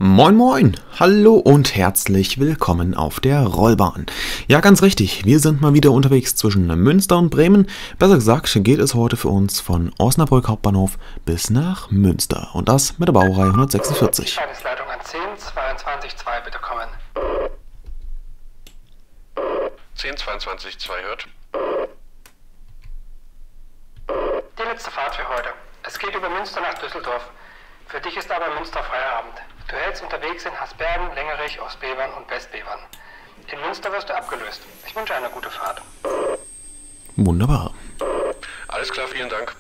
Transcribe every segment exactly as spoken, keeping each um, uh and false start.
Moin moin, hallo und herzlich willkommen auf der Rollbahn. Ja, ganz richtig, wir sind mal wieder unterwegs zwischen Münster und Bremen. Besser gesagt geht es heute für uns von Osnabrück Hauptbahnhof bis nach Münster und das mit der Baureihe hundertsechsundvierzig. Leitung an zehn zweiundzwanzig zwei bitte kommen. zehn zweiundzwanzig zwei hört. Die letzte Fahrt für heute. Es geht über Münster nach Düsseldorf. Für dich ist aber Münster Feierabend. Du hältst unterwegs in Hasbergen, Lengerich, Ostbevern und Westbevern. In Münster wirst du abgelöst. Ich wünsche eine gute Fahrt. Wunderbar. Alles klar, vielen Dank.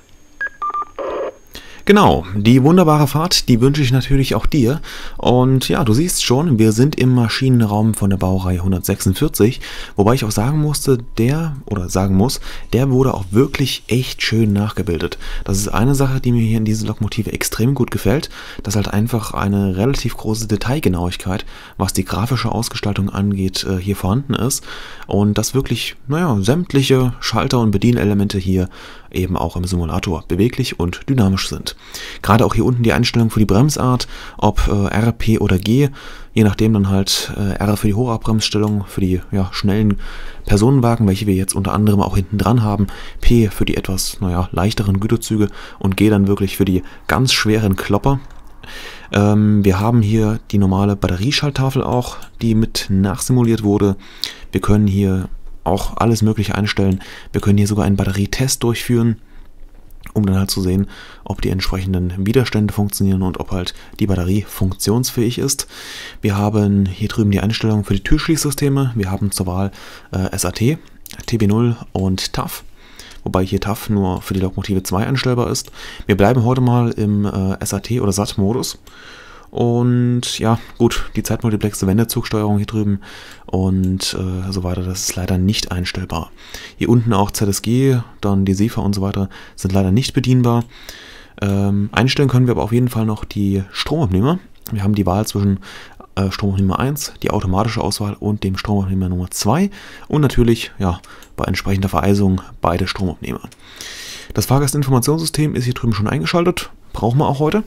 Genau, die wunderbare Fahrt, die wünsche ich natürlich auch dir. Und ja, du siehst schon, wir sind im Maschinenraum von der Baureihe hundertsechsundvierzig, wobei ich auch sagen musste, der, oder sagen muss, der wurde auch wirklich echt schön nachgebildet. Das ist eine Sache, die mir hier in dieser Lokomotive extrem gut gefällt, dass halt einfach eine relativ große Detailgenauigkeit, was die grafische Ausgestaltung angeht, hier vorhanden ist. Und dass wirklich, naja, sämtliche Schalter und Bedienelemente hier eben auch im Simulator beweglich und dynamisch sind. Gerade auch hier unten die Einstellung für die Bremsart, ob äh, R, P oder G, je nachdem dann halt äh, R für die Hochabbremsstellung, für die ja, schnellen Personenwagen, welche wir jetzt unter anderem auch hinten dran haben, P für die etwas naja, leichteren Güterzüge und G dann wirklich für die ganz schweren Klopper. Ähm, wir haben hier die normale Batterieschalttafel auch, die mit nachsimuliert wurde. Wir können hier auch alles Mögliche einstellen. Wir können hier sogar einen Batterietest durchführen, um dann halt zu sehen, ob die entsprechenden Widerstände funktionieren und ob halt die Batterie funktionsfähig ist. Wir haben hier drüben die Einstellungen für die Türschließsysteme. Wir haben zur Wahl äh, S A T, T B null und T A F, wobei hier T A F nur für die Lokomotive zwei einstellbar ist. Wir bleiben heute mal im äh, S A T oder S A T-Modus. Und ja, gut, die zeitmultiplexe Wendezugsteuerung hier drüben und äh, so weiter, das ist leider nicht einstellbar. Hier unten auch Z S G, dann die SEFA und so weiter sind leider nicht bedienbar. Ähm, einstellen können wir aber auf jeden Fall noch die Stromabnehmer. Wir haben die Wahl zwischen äh, Stromabnehmer eins, die automatische Auswahl und dem Stromabnehmer Nummer zwei und natürlich, ja, bei entsprechender Vereisung beide Stromabnehmer. Das Fahrgastinformationssystem ist hier drüben schon eingeschaltet, brauchen wir auch heute.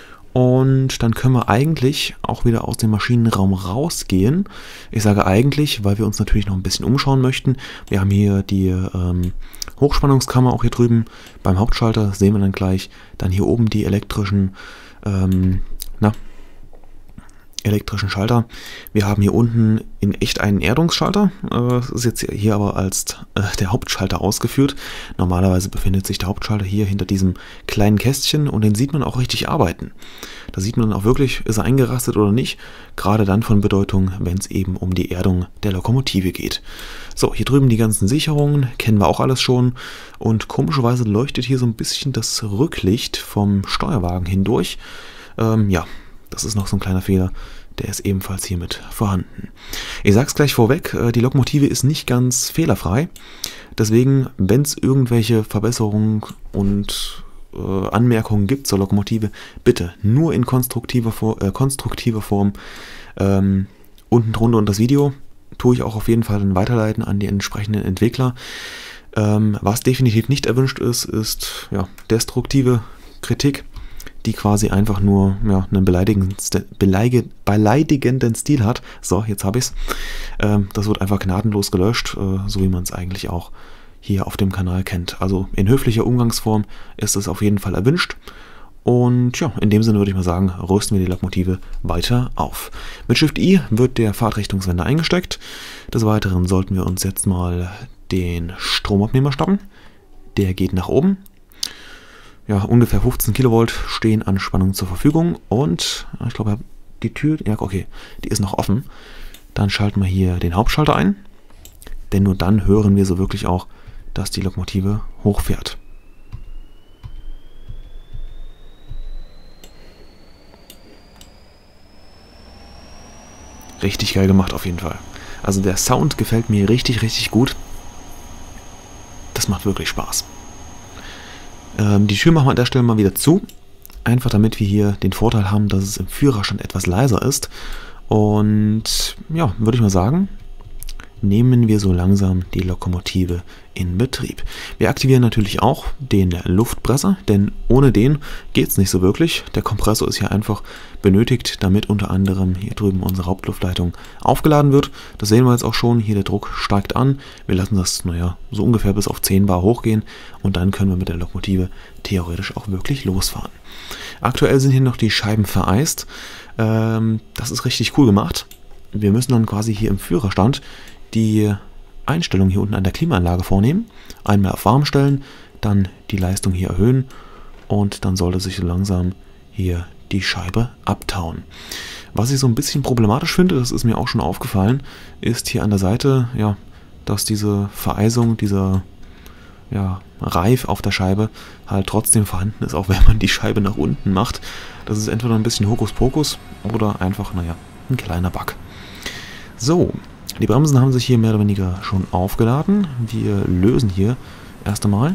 Und dann können wir eigentlich auch wieder aus dem Maschinenraum rausgehen. Ich sage eigentlich, weil wir uns natürlich noch ein bisschen umschauen möchten. Wir haben hier die ähm, Hochspannungskammer auch hier drüben. Beim Hauptschalter sehen wir dann gleich. Dann hier oben die elektrischen, ähm, na, elektrischen Schalter. Wir haben hier unten in echt einen Erdungsschalter. Das ist jetzt hier aber als äh, der Hauptschalter ausgeführt. Normalerweise befindet sich der Hauptschalter hier hinter diesem kleinen Kästchen und den sieht man auch richtig arbeiten. Da sieht man auch wirklich, ist er eingerastet oder nicht. Gerade dann von Bedeutung, wenn es eben um die Erdung der Lokomotive geht. So, hier drüben die ganzen Sicherungen, kennen wir auch alles schon. Und komischerweise leuchtet hier so ein bisschen das Rücklicht vom Steuerwagen hindurch. Ähm, ja, das ist noch so ein kleiner Fehler, der ist ebenfalls hiermit vorhanden. Ich sage es gleich vorweg, die Lokomotive ist nicht ganz fehlerfrei. Deswegen, wenn es irgendwelche Verbesserungen und äh, Anmerkungen gibt zur Lokomotive, bitte nur in konstruktiver, äh, konstruktiver Form. Ähm, unten drunter und das Video tue ich auch auf jeden Fall dann weiterleiten an die entsprechenden Entwickler. Ähm, was definitiv nicht erwünscht ist, ist ja, destruktive Kritik, die quasi einfach nur ja, einen beleidigenden, Beleige, beleidigenden Stil hat. So, jetzt habe ich es. Ähm, das wird einfach gnadenlos gelöscht, äh, so wie man es eigentlich auch hier auf dem Kanal kennt. Also in höflicher Umgangsform ist es auf jeden Fall erwünscht. Und ja, in dem Sinne würde ich mal sagen, rüsten wir die Lokomotive weiter auf. Mit Shift I wird der Fahrtrichtungswender eingesteckt. Des Weiteren sollten wir uns jetzt mal den Stromabnehmer schnappen. Der geht nach oben. Ja, ungefähr fünfzehn Kilovolt stehen an Spannung zur Verfügung und ich glaube, die Tür, ja okay, die ist noch offen. Dann schalten wir hier den Hauptschalter ein, denn nur dann hören wir so wirklich auch, dass die Lokomotive hochfährt. Richtig geil gemacht auf jeden Fall. Also der Sound gefällt mir richtig, richtig gut. Das macht wirklich Spaß. Die Tür machen wir an der Stelle mal wieder zu, einfach damit wir hier den Vorteil haben, dass es im Führerstand etwas leiser ist. Und ja, würde ich mal sagen, nehmen wir so langsam die Lokomotive in Betrieb. Wir aktivieren natürlich auch den Luftpresser, denn ohne den geht es nicht so wirklich. Der Kompressor ist hier einfach benötigt, damit unter anderem hier drüben unsere Hauptluftleitung aufgeladen wird. Das sehen wir jetzt auch schon, hier der Druck steigt an. Wir lassen das, naja, so ungefähr bis auf zehn Bar hochgehen und dann können wir mit der Lokomotive theoretisch auch wirklich losfahren. Aktuell sind hier noch die Scheiben vereist. Ähm, das ist richtig cool gemacht. Wir müssen dann quasi hier im Führerstand die Einstellung hier unten an der Klimaanlage vornehmen, einmal auf warm stellen, dann die Leistung hier erhöhen und dann sollte sich so langsam hier die Scheibe abtauen. Was ich so ein bisschen problematisch finde, das ist mir auch schon aufgefallen, ist hier an der Seite, ja, dass diese Vereisung, dieser ja, Reif auf der Scheibe halt trotzdem vorhanden ist, auch wenn man die Scheibe nach unten macht. Das ist entweder ein bisschen Hokuspokus oder einfach, naja, ein kleiner Bug. So. Die Bremsen haben sich hier mehr oder weniger schon aufgeladen. Wir lösen hier erst einmal.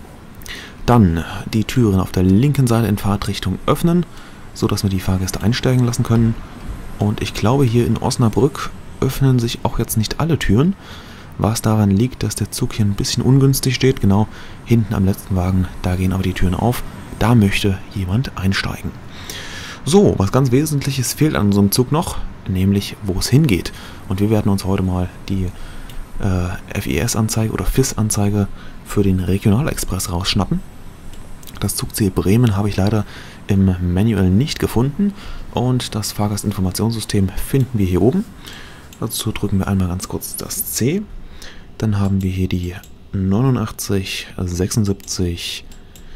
Dann die Türen auf der linken Seite in Fahrtrichtung öffnen, sodass wir die Fahrgäste einsteigen lassen können. Und ich glaube, hier in Osnabrück öffnen sich auch jetzt nicht alle Türen, was daran liegt, dass der Zug hier ein bisschen ungünstig steht. Genau hinten am letzten Wagen, da gehen aber die Türen auf. Da möchte jemand einsteigen. So, was ganz Wesentliches fehlt an so einem Zug noch, nämlich wo es hingeht. Und wir werden uns heute mal die äh, F I S-Anzeige oder F I S-Anzeige für den Regionalexpress rausschnappen. Das Zugziel Bremen habe ich leider im Manual nicht gefunden und das Fahrgastinformationssystem finden wir hier oben. Dazu drücken wir einmal ganz kurz das C. Dann haben wir hier die neunundachtzig, sechsundsiebzig,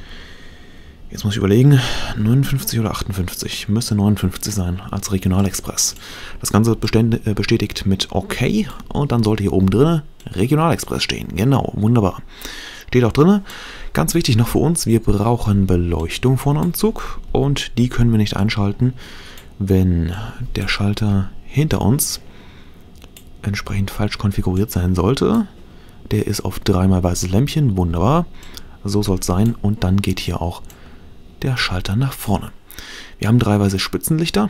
jetzt muss ich überlegen, neunundfünfzig oder achtundfünfzig, müsste neunundfünfzig sein als Regionalexpress. Das Ganze wird bestätigt mit OK und dann sollte hier oben drin Regionalexpress stehen. Genau, wunderbar. Steht auch drin. Ganz wichtig noch für uns, wir brauchen Beleuchtung vorne am Zug und die können wir nicht einschalten, wenn der Schalter hinter uns entsprechend falsch konfiguriert sein sollte. Der ist auf dreimal weißes Lämpchen, wunderbar. So soll es sein und dann geht hier auch der Schalter nach vorne. Wir haben drei weiße Spitzenlichter.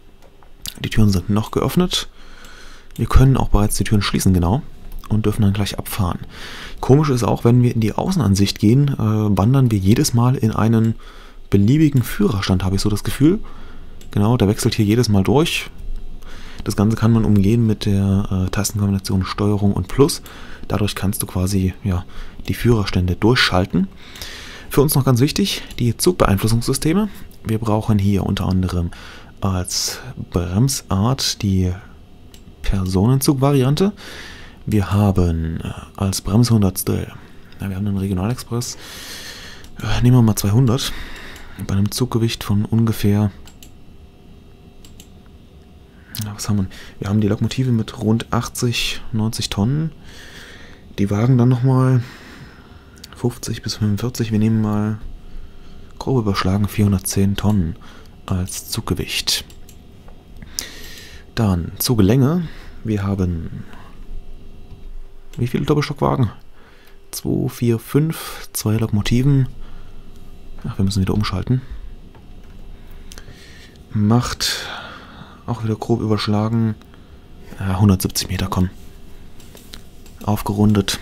Die Türen sind noch geöffnet. Wir können auch bereits die Türen schließen, genau, und dürfen dann gleich abfahren. Komisch ist auch, wenn wir in die Außenansicht gehen, äh, wandern wir jedes Mal in einen beliebigen Führerstand, habe ich so das Gefühl. Genau, der wechselt hier jedes Mal durch. Das Ganze kann man umgehen mit der äh, Tastenkombination Steuerung und Plus. Dadurch kannst du quasi ja, die Führerstände durchschalten. Für uns noch ganz wichtig, die Zugbeeinflussungssysteme. Wir brauchen hier unter anderem als Bremsart die Personenzug-Variante. Wir haben als Bremshundertstel, ja, wir haben einen Regionalexpress, äh, nehmen wir mal zweihundert, bei einem Zuggewicht von ungefähr, ja, was haben wir? Wir haben die Lokomotive mit rund achtzig, neunzig Tonnen, die Wagen dann nochmal fünfzig bis fünfundvierzig, wir nehmen mal grob überschlagen vierhundertzehn Tonnen als Zuggewicht. Dann Zuglänge, wir haben wie viele Doppelstockwagen? zwei, vier, fünf, zwei Lokomotiven. Ach, wir müssen wieder umschalten. Macht auch wieder grob überschlagen ja, hundertsiebzig Meter, komm. Aufgerundet.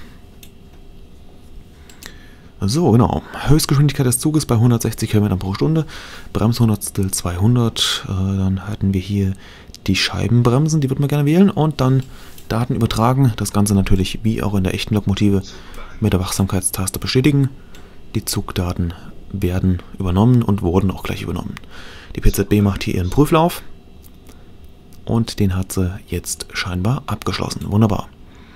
So, genau. Höchstgeschwindigkeit des Zuges bei hundertsechzig Kilometern pro Stunde. Bremshundertstel zweihundert. Äh, dann hatten wir hier die Scheibenbremsen, die würden wir gerne wählen. Und dann Daten übertragen. Das Ganze natürlich wie auch in der echten Lokomotive mit der Wachsamkeitstaste bestätigen. Die Zugdaten werden übernommen und wurden auch gleich übernommen. Die P Z B macht hier ihren Prüflauf. Und den hat sie jetzt scheinbar abgeschlossen. Wunderbar.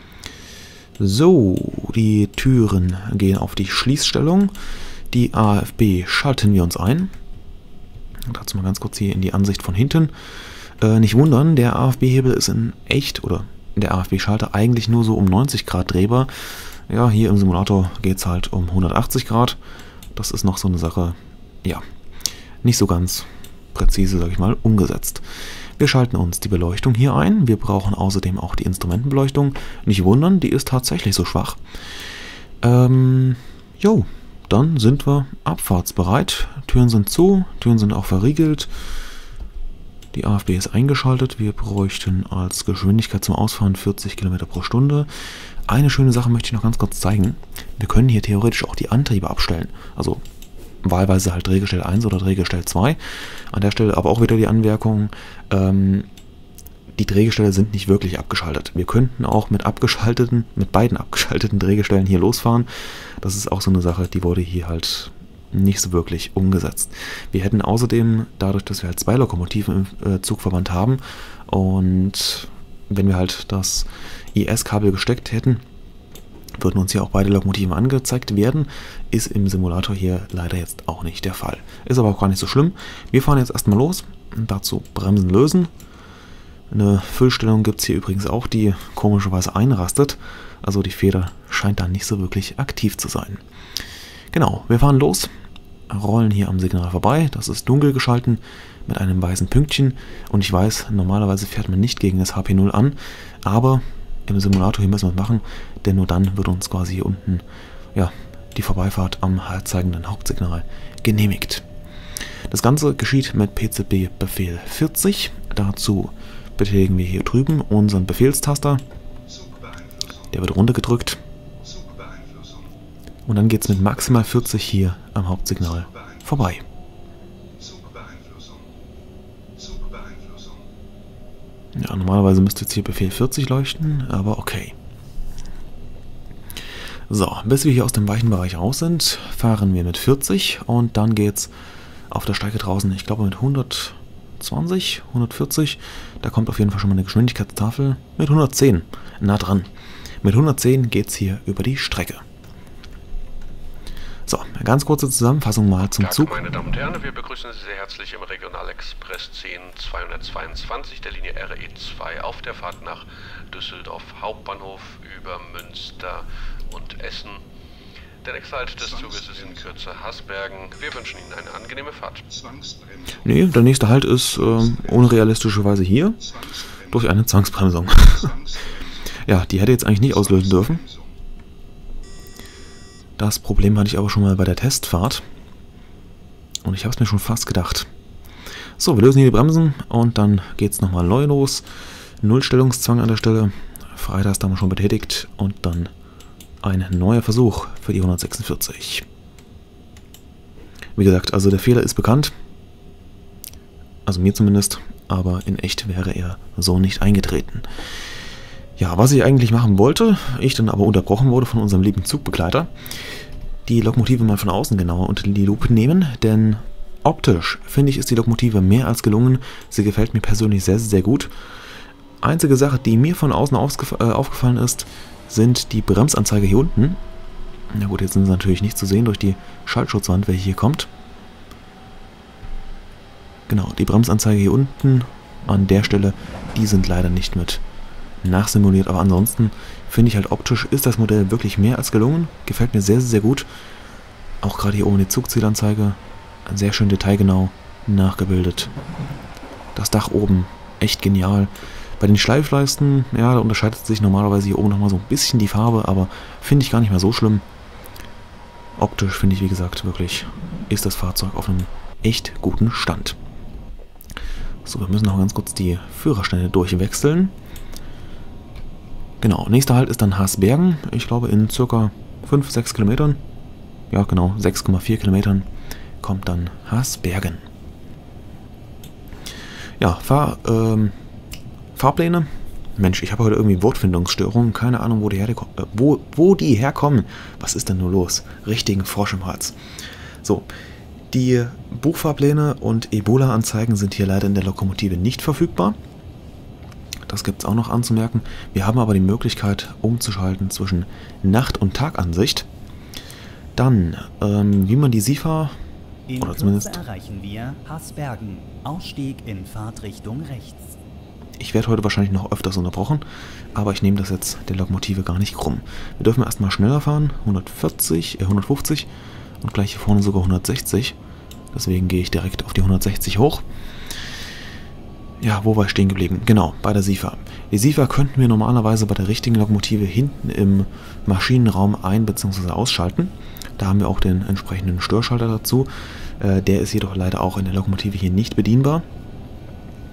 So, die Türen gehen auf die Schließstellung. Die A F B schalten wir uns ein. Dazu mal ganz kurz hier in die Ansicht von hinten. Äh, nicht wundern, der A F B-Hebel ist in echt, oder der A F B-Schalter eigentlich nur so um neunzig Grad drehbar. Ja, hier im Simulator geht es halt um hundertachtzig Grad. Das ist noch so eine Sache, ja, nicht so ganz präzise, sage ich mal, umgesetzt. Wir schalten uns die Beleuchtung hier ein. Wir brauchen außerdem auch die Instrumentenbeleuchtung. Nicht wundern, die ist tatsächlich so schwach. Ähm, jo, dann sind wir abfahrtsbereit. Türen sind zu, Türen sind auch verriegelt. Die A F B ist eingeschaltet. Wir bräuchten als Geschwindigkeit zum Ausfahren vierzig Kilometer pro Stunde. Eine schöne Sache möchte ich noch ganz kurz zeigen. Wir können hier theoretisch auch die Antriebe abstellen. Also wahlweise halt Drehgestell eins oder Drehgestell zwei. An der Stelle aber auch wieder die Anmerkung, ähm, die Drehgestelle sind nicht wirklich abgeschaltet. Wir könnten auch mit abgeschalteten, mit beiden abgeschalteten Drehgestellen hier losfahren. Das ist auch so eine Sache, die wurde hier halt nicht so wirklich umgesetzt. Wir hätten außerdem, dadurch, dass wir halt zwei Lokomotiven im äh, Zugverband haben und wenn wir halt das I S-Kabel gesteckt hätten, würden uns hier auch beide Lokomotiven angezeigt werden. Ist im Simulator hier leider jetzt auch nicht der Fall. Ist aber auch gar nicht so schlimm. Wir fahren jetzt erstmal los und dazu Bremsen lösen. Eine Füllstellung gibt es hier übrigens auch, die komischerweise einrastet. Also die Feder scheint da nicht so wirklich aktiv zu sein. Genau, wir fahren los, rollen hier am Signal vorbei. Das ist dunkel geschalten mit einem weißen Pünktchen. Und ich weiß, normalerweise fährt man nicht gegen das H P null an. Aber im Simulator hier müssen wir es machen, denn nur dann wird uns quasi hier unten ja, die Vorbeifahrt am zeigenden Hauptsignal genehmigt. Das Ganze geschieht mit P Z B-Befehl vierzig. Dazu betätigen wir hier drüben unseren Befehlstaster. Der wird runtergedrückt. Und dann geht es mit maximal vierzig hier am Hauptsignal vorbei. Ja, normalerweise müsste jetzt hier Befehl vierzig leuchten, aber okay. So, bis wir hier aus dem weichen Bereich raus sind, fahren wir mit vierzig und dann geht's auf der Strecke draußen, ich glaube mit hundertzwanzig, hundertvierzig, da kommt auf jeden Fall schon mal eine Geschwindigkeitstafel mit hundertzehn, nah dran. Mit hundertzehn geht's hier über die Strecke. So, eine ganz kurze Zusammenfassung mal zum Tag, Zug. Meine Damen und Herren, wir begrüßen Sie sehr herzlich im Regionalexpress zehn zweihundertzweiundzwanzig der Linie R E zwei auf der Fahrt nach Düsseldorf Hauptbahnhof über Münster und Essen. Der nächste Halt des Zuges ist in Kürze Hasbergen. Wir wünschen Ihnen eine angenehme Fahrt. Nee, der nächste Halt ist äh, unrealistischerweise hier durch eine Zwangsbremsung. Ja, die hätte jetzt eigentlich nicht auslösen dürfen. Das Problem hatte ich aber schon mal bei der Testfahrt. Und ich habe es mir schon fast gedacht. So, wir lösen hier die Bremsen und dann geht es nochmal neu los. Nullstellungszwang an der Stelle. Freitags haben wir schon betätigt und dann ein neuer Versuch für die hundertsechsundvierzig. Wie gesagt, also der Fehler ist bekannt. Also mir zumindest. Aber in echt wäre er so nicht eingetreten. Ja, was ich eigentlich machen wollte, ich dann aber unterbrochen wurde von unserem lieben Zugbegleiter, die Lokomotive mal von außen genauer unter die Lupe nehmen, denn optisch finde ich, ist die Lokomotive mehr als gelungen. Sie gefällt mir persönlich sehr, sehr gut. Einzige Sache, die mir von außen aufgef äh, aufgefallen ist, sind die Bremsanzeige hier unten. Na gut, jetzt sind sie natürlich nicht zu sehen durch die Schaltschutzwand, welche hier kommt. Genau, die Bremsanzeige hier unten an der Stelle, die sind leider nicht mit nachsimuliert, aber ansonsten finde ich halt optisch ist das Modell wirklich mehr als gelungen. Gefällt mir sehr, sehr gut. Auch gerade hier oben die Zugzielanzeige, sehr schön detailgenau nachgebildet. Das Dach oben, echt genial. Bei den Schleifleisten, ja, da unterscheidet sich normalerweise hier oben nochmal so ein bisschen die Farbe, aber finde ich gar nicht mehr so schlimm. Optisch finde ich, wie gesagt, wirklich ist das Fahrzeug auf einem echt guten Stand. So, wir müssen noch ganz kurz die Führerstände durchwechseln. Genau, nächster Halt ist dann Hasbergen. Ich glaube in circa fünf, sechs Kilometern. Ja, genau, sechs Komma vier Kilometern kommt dann Hasbergen. Ja, Fahr, ähm, Fahrpläne. Mensch, ich habe heute irgendwie Wortfindungsstörungen. Keine Ahnung, wo die, äh, wo, wo die herkommen. Was ist denn nur los? Richtigen Frosch im Hals. So, die Buchfahrpläne und Ebola-Anzeigen sind hier leider in der Lokomotive nicht verfügbar. Das gibt es auch noch anzumerken. Wir haben aber die Möglichkeit umzuschalten zwischen Nacht- und Tagansicht. Dann, ähm, wie man die SIFA, in oder zumindest... erreichen wir Hasbergen. Ausstieg in Fahrtrichtung rechts. Ich werde heute wahrscheinlich noch öfters unterbrochen, aber ich nehme das jetzt der Lokomotive gar nicht krumm. Wir dürfen erstmal schneller fahren, hundertvierzig, äh, hundertfünfzig und gleich hier vorne sogar hundertsechzig. Deswegen gehe ich direkt auf die hundertsechzig hoch. Ja, wo war ich stehen geblieben? Genau, bei der SIFA. Die SIFA könnten wir normalerweise bei der richtigen Lokomotive hinten im Maschinenraum ein- bzw. ausschalten. Da haben wir auch den entsprechenden Störschalter dazu. Äh, der ist jedoch leider auch in der Lokomotive hier nicht bedienbar.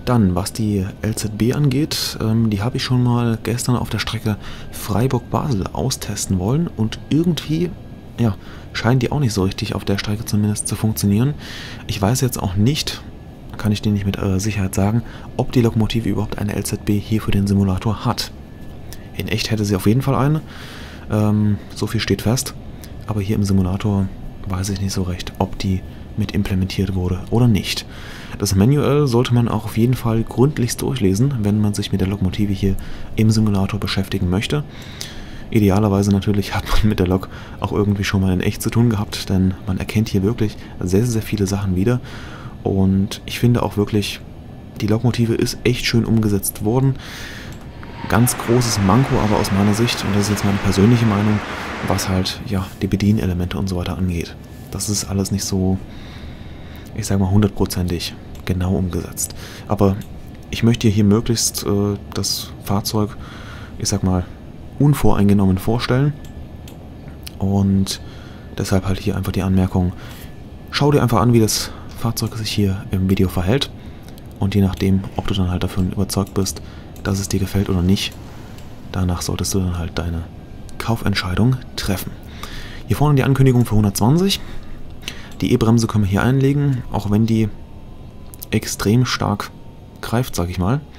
Dann, was die L Z B angeht, ähm, die habe ich schon mal gestern auf der Strecke Freiburg-Basel austesten wollen und irgendwie, ja, scheint die auch nicht so richtig auf der Strecke zumindest zu funktionieren. Ich weiß jetzt auch nicht, kann ich dir nicht mit äh, Sicherheit sagen, ob die Lokomotive überhaupt eine L Z B hier für den Simulator hat. In echt hätte sie auf jeden Fall eine, ähm, so viel steht fest, aber hier im Simulator weiß ich nicht so recht, ob die mit implementiert wurde oder nicht. Das Manual sollte man auch auf jeden Fall gründlichst durchlesen, wenn man sich mit der Lokomotive hier im Simulator beschäftigen möchte. Idealerweise natürlich hat man mit der Lok auch irgendwie schon mal in echt zu tun gehabt, denn man erkennt hier wirklich sehr, sehr viele Sachen wieder. Und ich finde auch wirklich, die Lokomotive ist echt schön umgesetzt worden. Ganz großes Manko aber aus meiner Sicht, und das ist jetzt meine persönliche Meinung, was halt ja die Bedienelemente und so weiter angeht. Das ist alles nicht so, ich sag mal, hundertprozentig genau umgesetzt. Aber ich möchte hier möglichst äh, das Fahrzeug, ich sag mal, unvoreingenommen vorstellen. Und deshalb halt hier einfach die Anmerkung, schau dir einfach an, wie das Fahrzeug sich hier im Video verhält. Und je nachdem, ob du dann halt davon überzeugt bist, dass es dir gefällt oder nicht, danach solltest du dann halt deine Kaufentscheidung treffen. Hier vorne die Ankündigung für hundertzwanzig. Die E-Bremse können wir hier einlegen, auch wenn die extrem stark greift, sag ich mal.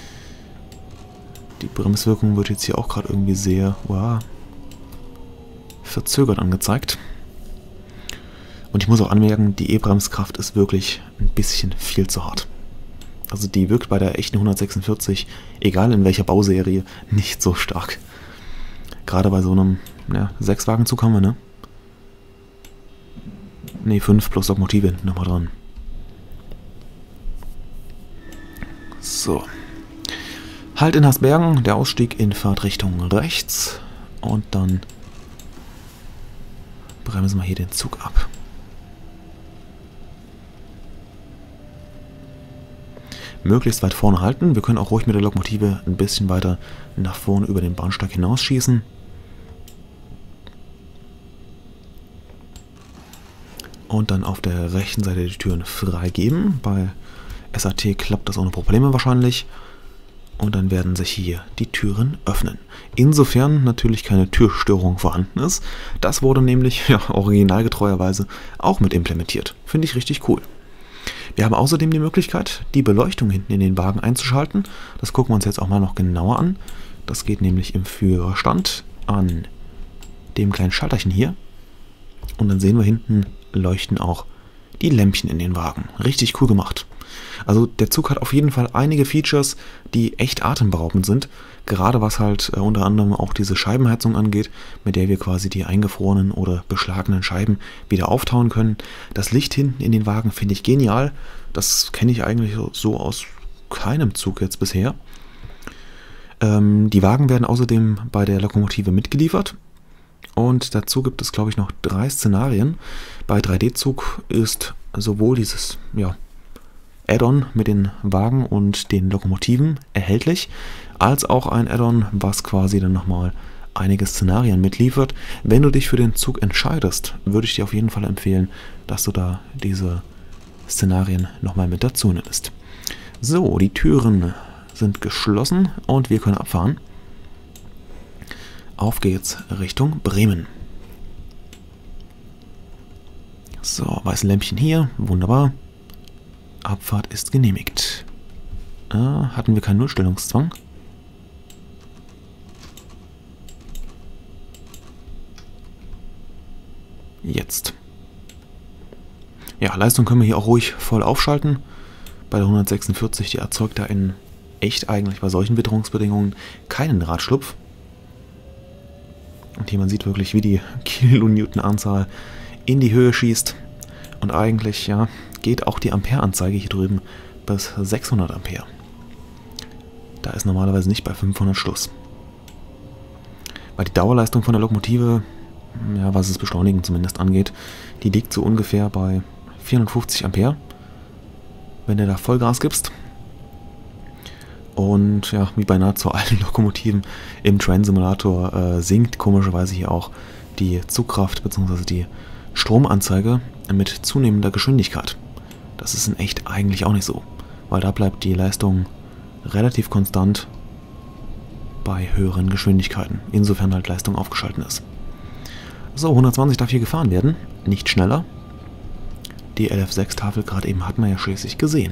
Die Bremswirkung wird jetzt hier auch gerade irgendwie sehr wow, verzögert angezeigt. Und ich muss auch anmerken, die E-Bremskraft ist wirklich ein bisschen viel zu hart. Also die wirkt bei der echten hundertsechsundvierzig, egal in welcher Bauserie, nicht so stark. Gerade bei so einem ja, Sechswagenzug haben wir, ne? Ne, fünf plus Lokomotive nochmal dran. So. Halt in Hasbergen, der Ausstieg in Fahrtrichtung rechts. Und dann bremsen wir hier den Zug ab. Möglichst weit vorne halten. Wir können auch ruhig mit der Lokomotive ein bisschen weiter nach vorne über den Bahnsteig hinausschießen. Und dann auf der rechten Seite die Türen freigeben. Bei S A T klappt das ohne Probleme wahrscheinlich. Und dann werden sich hier die Türen öffnen. Insofern natürlich keine Türstörung vorhanden ist. Das wurde nämlich ja, originalgetreuerweise auch mit implementiert. Finde ich richtig cool. Wir haben außerdem die Möglichkeit, die Beleuchtung hinten in den Wagen einzuschalten. Das gucken wir uns jetzt auch mal noch genauer an. Das geht nämlich im Führerstand an dem kleinen Schalterchen hier. Und dann sehen wir hinten leuchten auch die Lämpchen in den Wagen. Richtig cool gemacht. Also der Zug hat auf jeden Fall einige Features, die echt atemberaubend sind. Gerade was halt äh, unter anderem auch diese Scheibenheizung angeht, mit der wir quasi die eingefrorenen oder beschlagenen Scheiben wieder auftauen können. Das Licht hinten in den Wagen finde ich genial. Das kenne ich eigentlich so aus keinem Zug jetzt bisher. Ähm, die Wagen werden außerdem bei der Lokomotive mitgeliefert. Und dazu gibt es, glaube ich, noch drei Szenarien. Bei drei D-Zug ist sowohl dieses ja, Add-on mit den Wagen und den Lokomotiven erhältlich, als auch ein Add-on, was quasi dann nochmal einige Szenarien mitliefert. Wenn du dich für den Zug entscheidest, würde ich dir auf jeden Fall empfehlen, dass du da diese Szenarien nochmal mit dazu nimmst. So, die Türen sind geschlossen und wir können abfahren. Auf geht's Richtung Bremen. So, weiße Lämpchen hier, wunderbar. Abfahrt ist genehmigt. Ah, hatten wir keinen Nullstellungszwang? Jetzt. Ja, Leistung können wir hier auch ruhig voll aufschalten. Bei der hundertsechsundvierzig, die erzeugt da in echt eigentlich bei solchen Witterungsbedingungen keinen Radschlupf. Und hier man sieht wirklich, wie die Kilonewton-Anzahl in die Höhe schießt. Und eigentlich, ja, geht auch die Ampere-Anzeige hier drüben bis sechshundert Ampere. Da ist normalerweise nicht bei fünfhundert Schluss. Weil die Dauerleistung von der Lokomotive, ja, was das Beschleunigen zumindest angeht, die liegt so ungefähr bei vierhundertfünfzig Ampere, wenn du da Vollgas gibst. Und ja, wie bei nahezu allen Lokomotiven im Train Simulator äh, sinkt komischerweise hier auch die Zugkraft bzw. die Stromanzeige mit zunehmender Geschwindigkeit. Das ist in echt eigentlich auch nicht so. weil da bleibt die Leistung relativ konstant bei höheren Geschwindigkeiten, insofern halt Leistung aufgeschalten ist. So, hundertzwanzig darf hier gefahren werden, nicht schneller. Die L F sechs Tafel gerade eben hat man ja schließlich gesehen.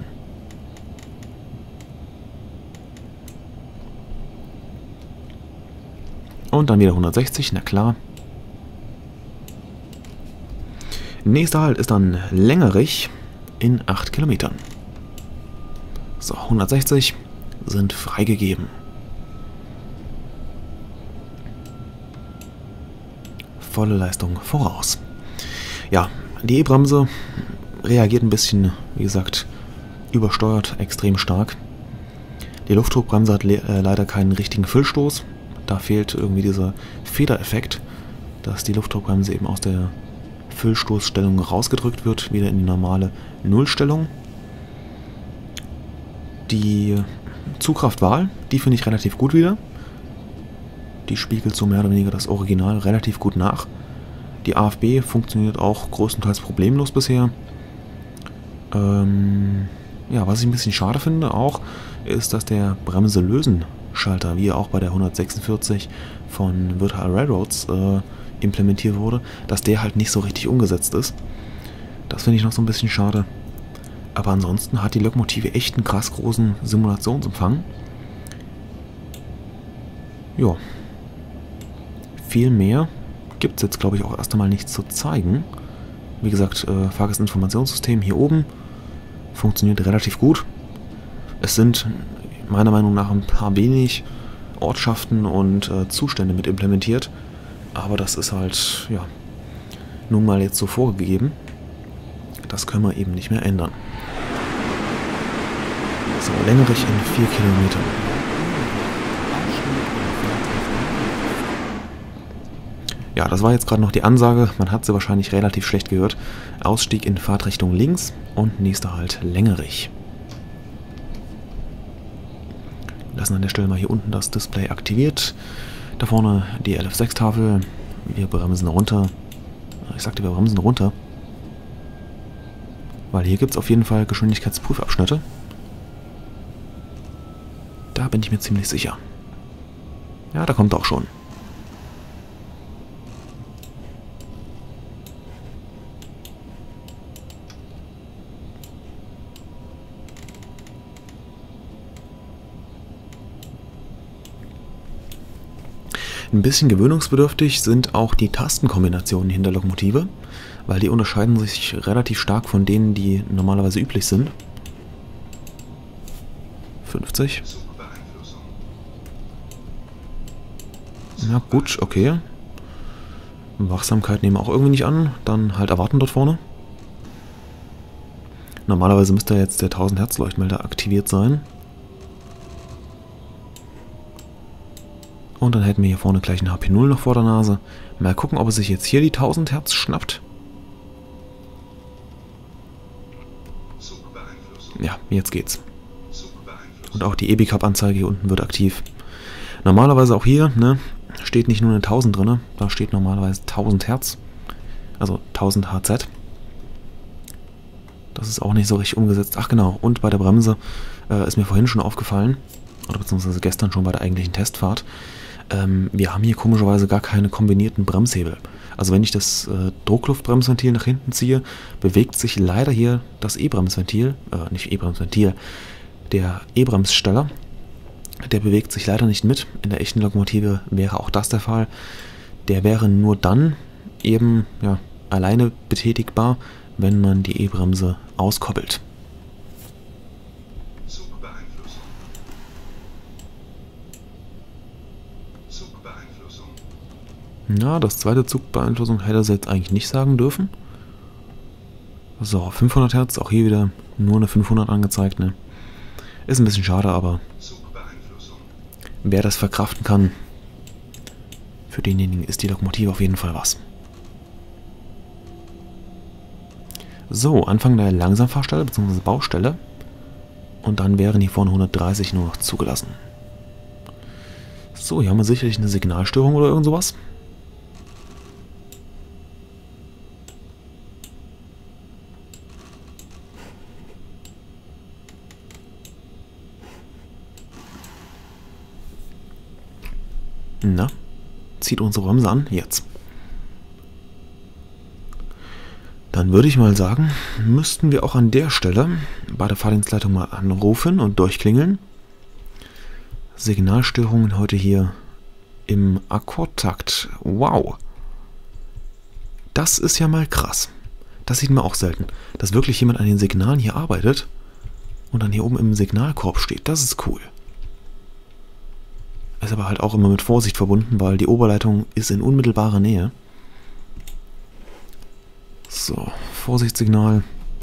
Und dann wieder hundertsechzig, na klar. Nächster Halt ist dann Längerich in acht Kilometern. So, hundertsechzig sind freigegeben. Volle Leistung voraus. Ja, die E-Bremse reagiert ein bisschen, wie gesagt, übersteuert, extrem stark. Die Luftdruckbremse hat le äh, leider keinen richtigen Füllstoß. Da fehlt irgendwie dieser Federeffekt, dass die Luftdruckbremse eben aus der Füllstoßstellung rausgedrückt wird, wieder in die normale Nullstellung. Die Zugkraftwahl, die finde ich relativ gut wieder. Die spiegelt so mehr oder weniger das Original relativ gut nach. Die A F B funktioniert auch größtenteils problemlos bisher. Ähm, ja, was ich ein bisschen schade finde auch, ist, dass der Bremse-Lösen-Schalter, wie auch bei der hundertsechsundvierzig von Virtual Railroads äh, implementiert wurde, dass der halt nicht so richtig umgesetzt ist. Das finde ich noch so ein bisschen schade. Aber ansonsten hat die Lokomotive echt einen krass großen Simulationsumfang. Ja. Viel mehr gibt es jetzt, glaube ich, auch erst einmal nichts zu zeigen. Wie gesagt, äh, Fahrgastinformationssystem hier oben funktioniert relativ gut. Es sind meiner Meinung nach ein paar wenig Ortschaften und äh, Zustände mit implementiert. Aber das ist halt, ja, nun mal jetzt so vorgegeben. Das können wir eben nicht mehr ändern. So, Längerich in vier Kilometern. Ja, das war jetzt gerade noch die Ansage. Man hat sie wahrscheinlich relativ schlecht gehört. Ausstieg in Fahrtrichtung links und nächster Halt Längerich. Lassen an der Stelle mal hier unten das Display aktiviert. Da vorne die L F sechs Tafel. Wir bremsen runter. Ich sagte, wir bremsen runter. Weil hier gibt es auf jeden Fall Geschwindigkeitsprüfabschnitte. Da bin ich mir ziemlich sicher. Ja, da kommt auch schon. Ein bisschen gewöhnungsbedürftig sind auch die Tastenkombinationen in der Lokomotive, weil die unterscheiden sich relativ stark von denen, die normalerweise üblich sind. fünfzig. Ja gut, okay. Wachsamkeit nehmen wir auch irgendwie nicht an, dann halt erwarten dort vorne. Normalerweise müsste jetzt der tausend Hertz Leuchtmelder aktiviert sein. Und dann hätten wir hier vorne gleich ein H P null noch vor der Nase. Mal gucken, ob er sich jetzt hier die tausend Hertz schnappt. Ja, jetzt geht's. Und auch die E B C A P-Anzeige hier unten wird aktiv. Normalerweise auch hier, ne, steht nicht nur eine tausend drin, da steht normalerweise tausend Hertz. Also tausend H Z. Das ist auch nicht so richtig umgesetzt. Ach genau, und bei der Bremse äh, ist mir vorhin schon aufgefallen, oder beziehungsweise gestern schon bei der eigentlichen Testfahrt, ähm, wir haben hier komischerweise gar keine kombinierten Bremshebel. Also wenn ich das äh, Druckluftbremsventil nach hinten ziehe, bewegt sich leider hier das E-Bremsventil, äh, nicht E-Bremsventil, der E-Bremssteller, der bewegt sich leider nicht mit. In der echten Lokomotive wäre auch das der Fall. Der wäre nur dann eben ja, alleine betätigbar, wenn man die E-Bremse auskoppelt. Ja, das zweite Zugbeeinflussung hätte sie jetzt eigentlich nicht sagen dürfen. So, fünfhundert Hertz, auch hier wieder nur eine fünfhundert angezeigt, ne? Ist ein bisschen schade, aber wer das verkraften kann, für denjenigen ist die Lokomotive auf jeden Fall was. So, Anfang der Langsamfahrstelle bzw. Baustelle. Und dann wären hier vorne hundertdreißig nur noch zugelassen. So, hier haben wir sicherlich eine Signalstörung oder irgend sowas. Na, zieht unsere Bremse an. Jetzt. Dann würde ich mal sagen, müssten wir auch an der Stelle bei der Fahrdienstleitung mal anrufen und durchklingeln. Signalstörungen heute hier im Akkordtakt. Wow. Das ist ja mal krass. Das sieht man auch selten, dass wirklich jemand an den Signalen hier arbeitet und dann hier oben im Signalkorb steht. Das ist cool. Ist aber halt auch immer mit Vorsicht verbunden, weil die Oberleitung ist in unmittelbarer Nähe. So, Vorsichtssignal.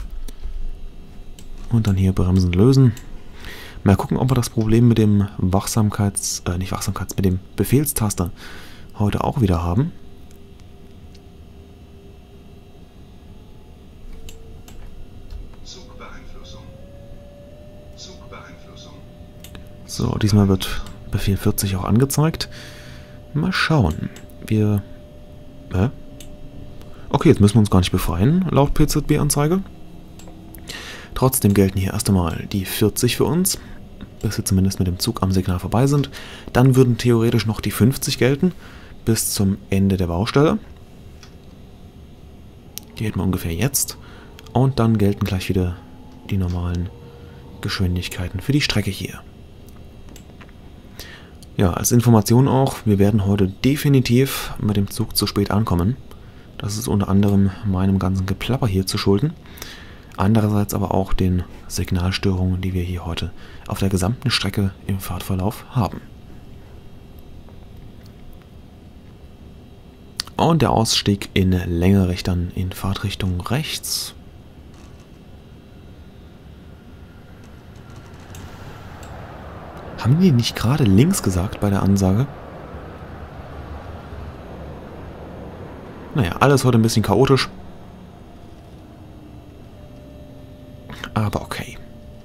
Und dann hier Bremsen lösen. Mal gucken, ob wir das Problem mit dem Wachsamkeits... Äh, nicht Wachsamkeits... mit dem Befehlstaster heute auch wieder haben. Zugbeeinflussung. Zugbeeinflussung. So, diesmal wird Befehl vierzig auch angezeigt. Mal schauen. Wir... Hä? Okay, jetzt müssen wir uns gar nicht befreien, laut P Z B-Anzeige. Trotzdem gelten hier erst einmal die vierzig für uns, bis wir zumindest mit dem Zug am Signal vorbei sind. Dann würden theoretisch noch die fünfzig gelten, bis zum Ende der Baustelle. Die hätten wir ungefähr jetzt. Und dann gelten gleich wieder die normalen Geschwindigkeiten für die Strecke hier. Ja, als Information auch, wir werden heute definitiv mit dem Zug zu spät ankommen. Das ist unter anderem meinem ganzen Geplapper hier zu schulden. Andererseits aber auch den Signalstörungen, die wir hier heute auf der gesamten Strecke im Fahrtverlauf haben. Und der Ausstieg in Längerich dann in Fahrtrichtung rechts. Haben die nicht gerade links gesagt bei der Ansage? Naja, alles heute ein bisschen chaotisch. Aber okay.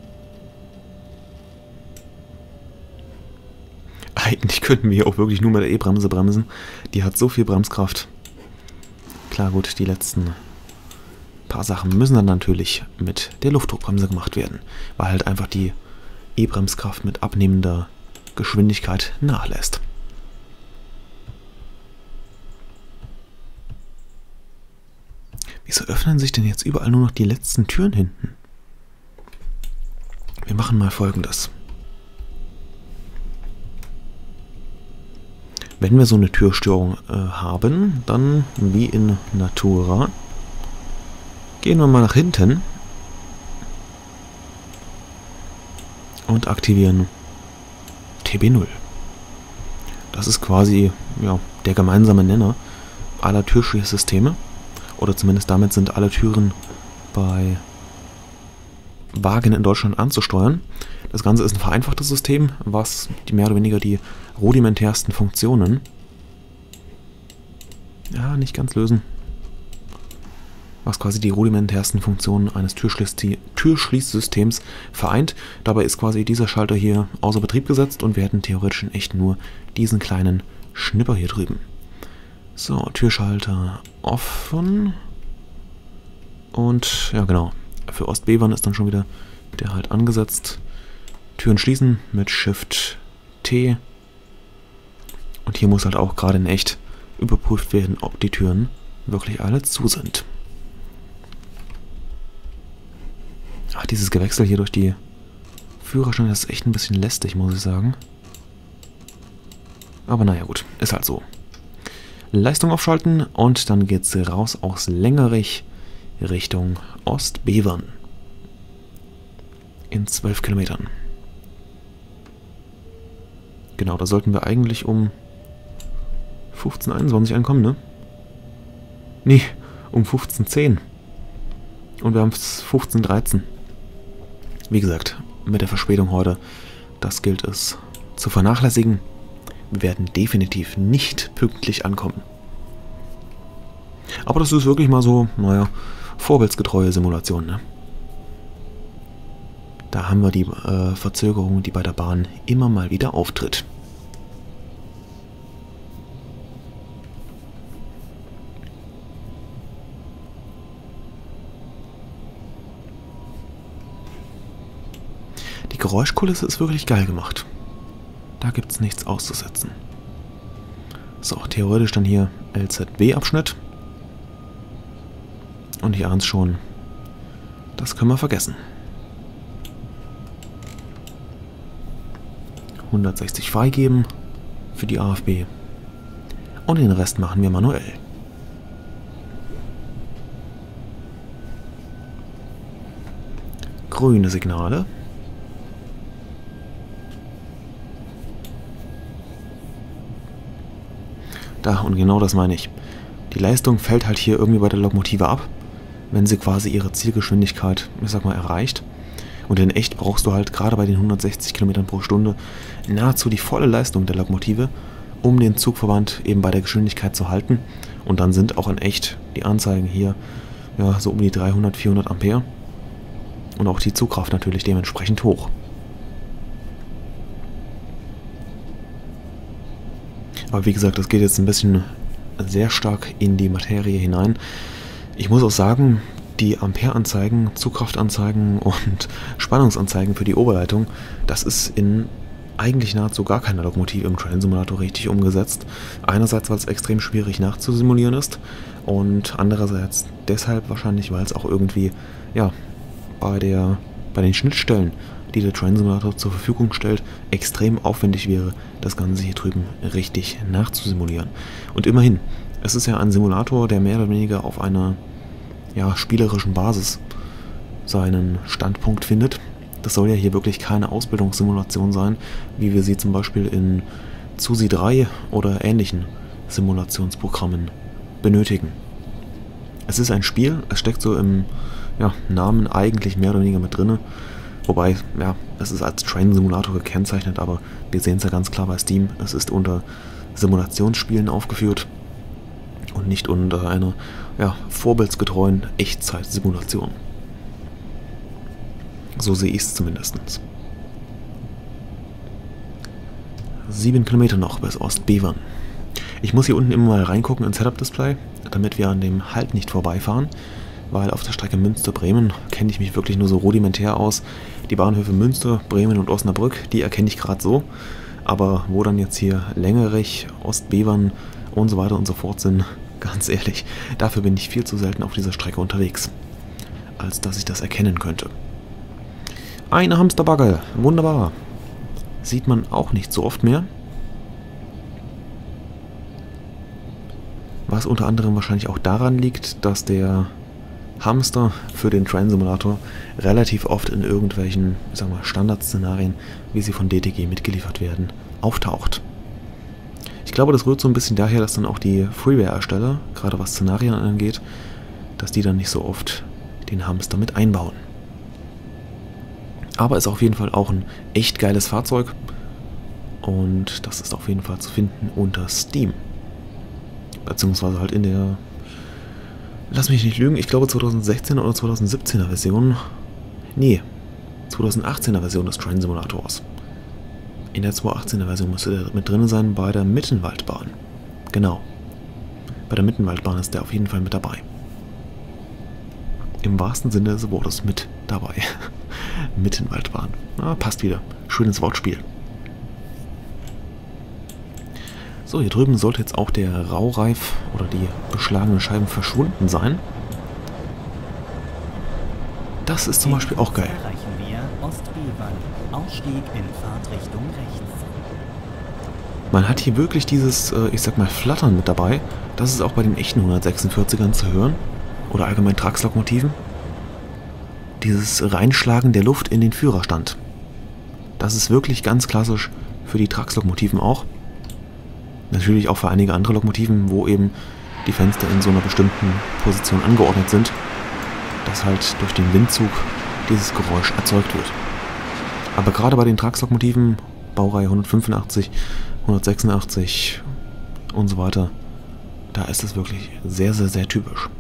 Eigentlich könnten wir hier auch wirklich nur mit der E-Bremse bremsen. Die hat so viel Bremskraft. Klar, gut, die letzten paar Sachen müssen dann natürlich mit der Luftdruckbremse gemacht werden. Weil halt einfach die E-Bremskraft mit abnehmender Geschwindigkeit nachlässt. Wieso öffnen sich denn jetzt überall nur noch die letzten Türen hinten? Wir machen mal Folgendes. Wenn wir so eine Türstörung äh, haben, dann wie in Natura, gehen wir mal nach hinten und aktivieren T B null. Das ist quasi ja, der gemeinsame Nenner aller Türschließsysteme. Oder zumindest damit sind alle Türen bei Wagen in Deutschland anzusteuern. Das Ganze ist ein vereinfachtes System, was die mehr oder weniger die rudimentärsten Funktionen, ja, nicht ganz lösen, was quasi die rudimentärsten Funktionen eines Türschließ Türschließsystems vereint. Dabei ist quasi dieser Schalter hier außer Betrieb gesetzt und wir hätten theoretisch in echt nur diesen kleinen Schnipper hier drüben. So, Türschalter offen. Und, ja genau, für Ostbevern ist dann schon wieder der halt angesetzt. Türen schließen mit Shift T. Und hier muss halt auch gerade in echt überprüft werden, ob die Türen wirklich alle zu sind. Ach, dieses Gewechsel hier durch die Führerscheine ist echt ein bisschen lästig, muss ich sagen. Aber naja, gut, ist halt so. Leistung aufschalten und dann geht's raus aus Längerich Richtung Ostbevern. In zwölf Kilometern. Genau, da sollten wir eigentlich um fünfzehn Uhr einundzwanzig ankommen, ne? Nee, um fünfzehn Uhr zehn. Und wir haben es fünfzehn Uhr dreizehn. Wie gesagt, mit der Verspätung heute, das gilt es zu vernachlässigen. Wir werden definitiv nicht pünktlich ankommen. Aber das ist wirklich mal so, naja, vorbildsgetreue Simulation, ne? Da haben wir die äh, Verzögerung, die bei der Bahn immer mal wieder auftritt. Die Geräuschkulisse ist wirklich geil gemacht. Da gibt es nichts auszusetzen. So, theoretisch dann hier L Z B-Abschnitt. Und ich ahne es schon, das können wir vergessen. hundertsechzig freigeben für die A F B. Und den Rest machen wir manuell. Grüne Signale. Da, und genau das meine ich. Die Leistung fällt halt hier irgendwie bei der Lokomotive ab, wenn sie quasi ihre Zielgeschwindigkeit, ich sag mal, erreicht. Und in echt brauchst du halt gerade bei den hundertsechzig Kilometern pro Stunde nahezu die volle Leistung der Lokomotive, um den Zugverband eben bei der Geschwindigkeit zu halten. Und dann sind auch in echt die Anzeigen hier ja so um die dreihundert, vierhundert Ampere. Und auch die Zugkraft natürlich dementsprechend hoch. Aber wie gesagt, das geht jetzt ein bisschen sehr stark in die Materie hinein. Ich muss auch sagen, die Ampere-Anzeigen, Zugkraftanzeigen und Spannungsanzeigen für die Oberleitung, das ist in eigentlich nahezu gar keiner Lokomotive im Train Simulator richtig umgesetzt. Einerseits, weil es extrem schwierig nachzusimulieren ist und andererseits deshalb wahrscheinlich, weil es auch irgendwie ja bei der bei den Schnittstellen, die der Train Simulator zur Verfügung stellt, extrem aufwendig wäre, das Ganze hier drüben richtig nachzusimulieren. Und immerhin, es ist ja ein Simulator, der mehr oder weniger auf einer ja, spielerischen Basis seinen Standpunkt findet. Das soll ja hier wirklich keine Ausbildungssimulation sein, wie wir sie zum Beispiel in SUSI drei oder ähnlichen Simulationsprogrammen benötigen. Es ist ein Spiel, es steckt so im ja, Namen eigentlich mehr oder weniger mit drinne. Wobei, ja, es ist als Train Simulator gekennzeichnet, aber wir sehen es ja ganz klar bei Steam. Es ist unter Simulationsspielen aufgeführt und nicht unter einer ja, vorbildsgetreuen Echtzeitsimulation. So sehe ich es zumindest. Sieben Kilometer noch bis Ostbevern. Ich muss hier unten immer mal reingucken ins Setup-Display, damit wir an dem Halt nicht vorbeifahren, weil auf der Strecke Münster-Bremen kenne ich mich wirklich nur so rudimentär aus. Die Bahnhöfe Münster, Bremen und Osnabrück, die erkenne ich gerade so. Aber wo dann jetzt hier Längerich, Ostbevern und so weiter und so fort sind, ganz ehrlich, dafür bin ich viel zu selten auf dieser Strecke unterwegs, als dass ich das erkennen könnte. Eine Hamsterbagge, wunderbar. Sieht man auch nicht so oft mehr. Was unter anderem wahrscheinlich auch daran liegt, dass der Hamster für den Train Simulator relativ oft in irgendwelchen, sagen wir, Standardszenarien, wie sie von D T G mitgeliefert werden, auftaucht. Ich glaube, das rührt so ein bisschen daher, dass dann auch die Freeware-Ersteller, gerade was Szenarien angeht, dass die dann nicht so oft den Hamster mit einbauen. Aber ist auf jeden Fall auch ein echt geiles Fahrzeug und das ist auf jeden Fall zu finden unter Steam. Beziehungsweise halt in der, lass mich nicht lügen, ich glaube zweitausendsechzehner oder zweitausendsiebzehner Version. Nee, zweitausendachtzehner Version des Train Simulators. In der zweitausendachtzehner Version müsste der mit drin sein bei der Mittenwaldbahn. Genau. Bei der Mittenwaldbahn ist der auf jeden Fall mit dabei. Im wahrsten Sinne des Wortes mit dabei. Mittenwaldbahn. Ah, passt wieder. Schönes Wortspiel. So, hier drüben sollte jetzt auch der Raureif oder die beschlagenen Scheiben verschwunden sein. Das ist zum Beispiel auch geil. Erreichen wir Ostbevern. Ausstieg in Fahrtrichtung rechts. Man hat hier wirklich dieses, äh, ich sag mal, Flattern mit dabei. Das ist auch bei den echten hundertsechsundvierzigern zu hören. Oder allgemein Tragslokomotiven. Dieses Reinschlagen der Luft in den Führerstand. Das ist wirklich ganz klassisch für die Tragslokomotiven auch. Natürlich auch für einige andere Lokomotiven, wo eben die Fenster in so einer bestimmten Position angeordnet sind, dass halt durch den Windzug dieses Geräusch erzeugt wird. Aber gerade bei den Tragslokomotiven, Baureihe hundertfünfundachtzig, hundertsechsundachtzig und so weiter, da ist es wirklich sehr, sehr, sehr typisch.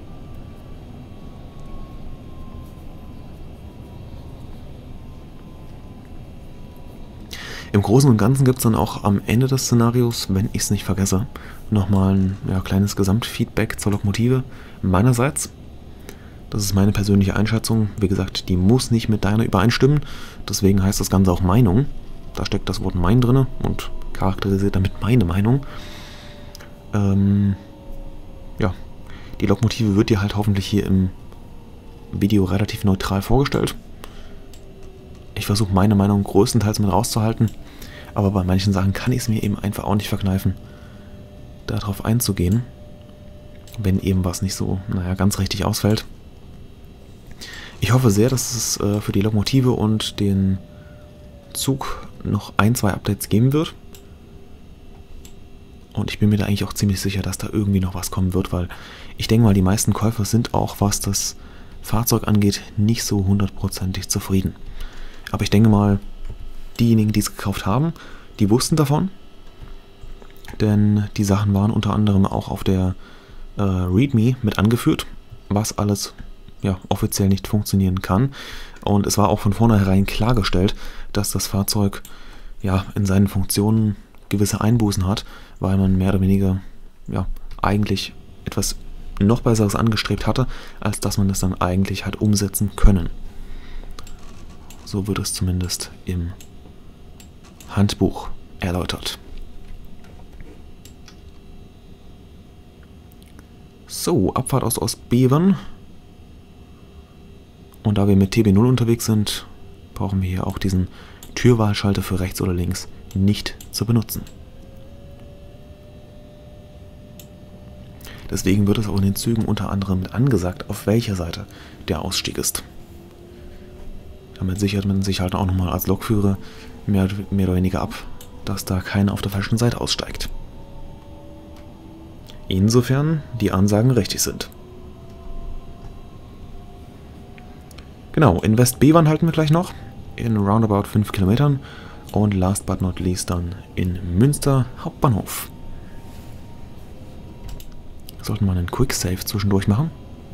Im Großen und Ganzen gibt es dann auch am Ende des Szenarios, wenn ich es nicht vergesse, nochmal ein ja, kleines Gesamtfeedback zur Lokomotive meinerseits. Das ist meine persönliche Einschätzung. Wie gesagt, die muss nicht mit deiner übereinstimmen. Deswegen heißt das Ganze auch Meinung. Da steckt das Wort mein drin und charakterisiert damit meine Meinung. Ähm, ja, die Lokomotive wird dir halt hoffentlich hier im Video relativ neutral vorgestellt. Ich versuche meine Meinung größtenteils mit rauszuhalten, aber bei manchen Sachen kann ich es mir eben einfach auch nicht verkneifen, darauf einzugehen, wenn eben was nicht so, naja, ganz richtig ausfällt. Ich hoffe sehr, dass es äh, für die Lokomotive und den Zug noch ein, zwei Updates geben wird. Und ich bin mir da eigentlich auch ziemlich sicher, dass da irgendwie noch was kommen wird, weil ich denke mal, die meisten Käufer sind auch, was das Fahrzeug angeht, nicht so hundertprozentig zufrieden. Aber ich denke mal, diejenigen, die es gekauft haben, die wussten davon. Denn die Sachen waren unter anderem auch auf der äh, README mit angeführt, was alles ja, offiziell nicht funktionieren kann. Und es war auch von vornherein klargestellt, dass das Fahrzeug ja, in seinen Funktionen gewisse Einbußen hat, weil man mehr oder weniger ja, eigentlich etwas noch Besseres angestrebt hatte, als dass man das dann eigentlich hat umsetzen können. So wird es zumindest im Handbuch erläutert. So, Abfahrt aus Ostbevern. Und da wir mit T B null unterwegs sind, brauchen wir hier auch diesen Türwahlschalter für rechts oder links nicht zu benutzen. Deswegen wird es auch in den Zügen unter anderem mit angesagt, auf welcher Seite der Ausstieg ist. Damit sichert man sich halt auch nochmal als Lokführer mehr, mehr oder weniger ab, dass da keiner auf der falschen Seite aussteigt. Insofern die Ansagen richtig sind. Genau, in Westbevern halten wir gleich noch, in roundabout fünf Kilometern. Und last but not least dann in Münster Hauptbahnhof. Sollten wir einen Quick Save zwischendurch machen.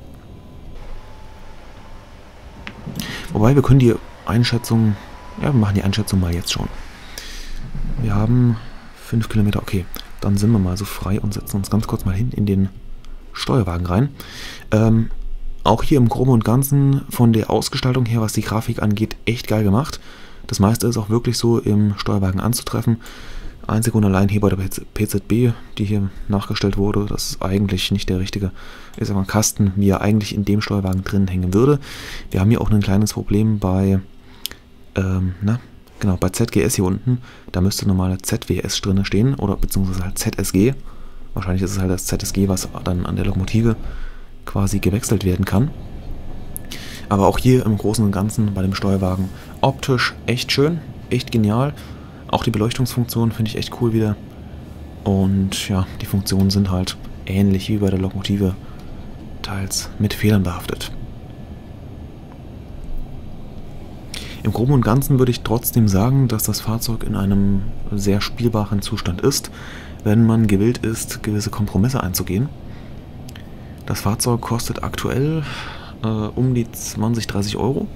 Wobei wir können die Einschätzung, ja, wir machen die Einschätzung mal jetzt schon. Wir haben fünf Kilometer, okay, dann sind wir mal so frei und setzen uns ganz kurz mal hin in den Steuerwagen rein. Ähm, auch hier im Groben und Ganzen von der Ausgestaltung her, was die Grafik angeht, echt geil gemacht. Das meiste ist auch wirklich so im Steuerwagen anzutreffen. Einzig und allein hier bei der P Z B, die hier nachgestellt wurde, das ist eigentlich nicht der richtige, ist aber ein Kasten, wie er eigentlich in dem Steuerwagen drin hängen würde. Wir haben hier auch ein kleines Problem bei, ähm, na, genau, bei Z G S hier unten. Da müsste normale Z W S drin stehen, oder beziehungsweise halt Z S G. Wahrscheinlich ist es halt das Z S G, was dann an der Lokomotive quasi gewechselt werden kann. Aber auch hier im Großen und Ganzen bei dem Steuerwagen optisch echt schön, echt genial. Auch die Beleuchtungsfunktion finde ich echt cool wieder. Und ja, die Funktionen sind halt ähnlich wie bei der Lokomotive, teils mit Fehlern behaftet. Im Groben und Ganzen würde ich trotzdem sagen, dass das Fahrzeug in einem sehr spielbaren Zustand ist, wenn man gewillt ist, gewisse Kompromisse einzugehen. Das Fahrzeug kostet aktuell äh, um die zwanzig, dreißig Euro.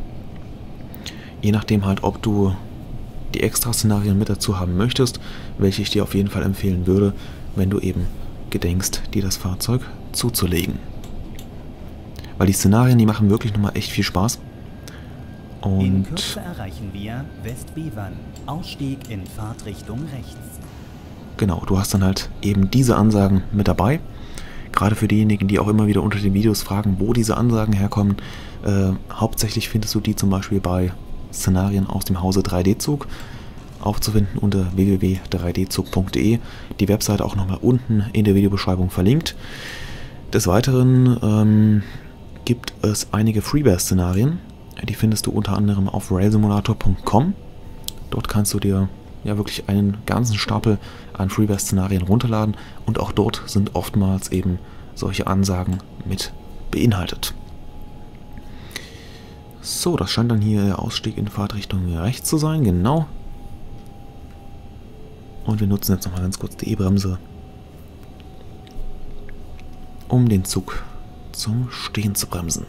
Je nachdem halt, ob du die Extra-Szenarien mit dazu haben möchtest, welche ich dir auf jeden Fall empfehlen würde, wenn du eben gedenkst, dir das Fahrzeug zuzulegen. Weil die Szenarien, die machen wirklich nochmal echt viel Spaß. Und in Kürze erreichen wir Westbevern. Ausstieg in Fahrtrichtung rechts. Genau, du hast dann halt eben diese Ansagen mit dabei. Gerade für diejenigen, die auch immer wieder unter den Videos fragen, wo diese Ansagen herkommen. Äh, hauptsächlich findest du die zum Beispiel bei Szenarien aus dem Hause drei D Zug aufzufinden unter w w w punkt drei d zug punkt d e. Die Webseite auch nochmal unten in der Videobeschreibung verlinkt. Des Weiteren ähm, gibt es einige Freeware-Szenarien. Die findest du unter anderem auf rail simulator punkt com. Dort kannst du dir ja wirklich einen ganzen Stapel an Freeware-Szenarien runterladen und auch dort sind oftmals eben solche Ansagen mit beinhaltet. So, das scheint dann hier der Ausstieg in Fahrtrichtung rechts zu sein, genau. Und wir nutzen jetzt nochmal ganz kurz die E-Bremse, um den Zug zum Stehen zu bremsen.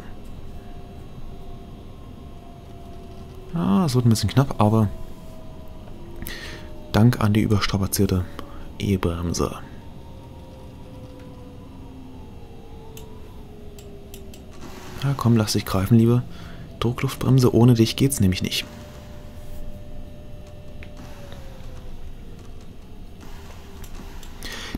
Ja, es wird ein bisschen knapp, aber dank an die überstrapazierte E-Bremse. Ja, komm, lass dich greifen, Liebe. Druckluftbremse, ohne dich geht's nämlich nicht.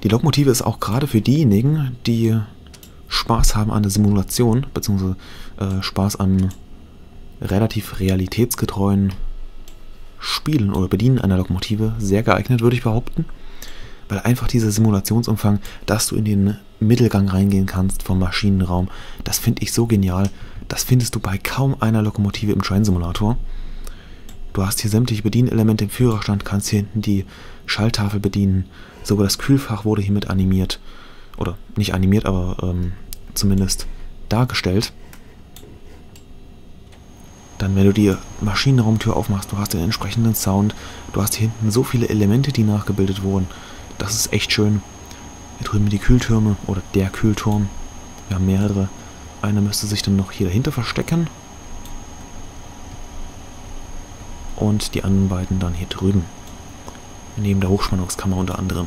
Die Lokomotive ist auch gerade für diejenigen, die Spaß haben an der Simulation, beziehungsweise äh, Spaß an relativ realitätsgetreuen Spielen oder Bedienen einer Lokomotive, sehr geeignet, würde ich behaupten. Weil einfach dieser Simulationsumfang, dass du in den Mittelgang reingehen kannst vom Maschinenraum, das finde ich so genial. Das findest du bei kaum einer Lokomotive im Train Simulator. Du hast hier sämtliche Bedienelemente im Führerstand, kannst hier hinten die Schalltafel bedienen. Sogar das Kühlfach wurde hiermit animiert. Oder nicht animiert, aber ähm, zumindest dargestellt. Dann, wenn du die Maschinenraumtür aufmachst, du hast den entsprechenden Sound. Du hast hier hinten so viele Elemente, die nachgebildet wurden. Das ist echt schön. Hier drüben die Kühltürme oder der Kühlturm. Wir haben mehrere. Einer müsste sich dann noch hier dahinter verstecken. Und die anderen beiden dann hier drüben. Neben der Hochspannungskammer unter anderem.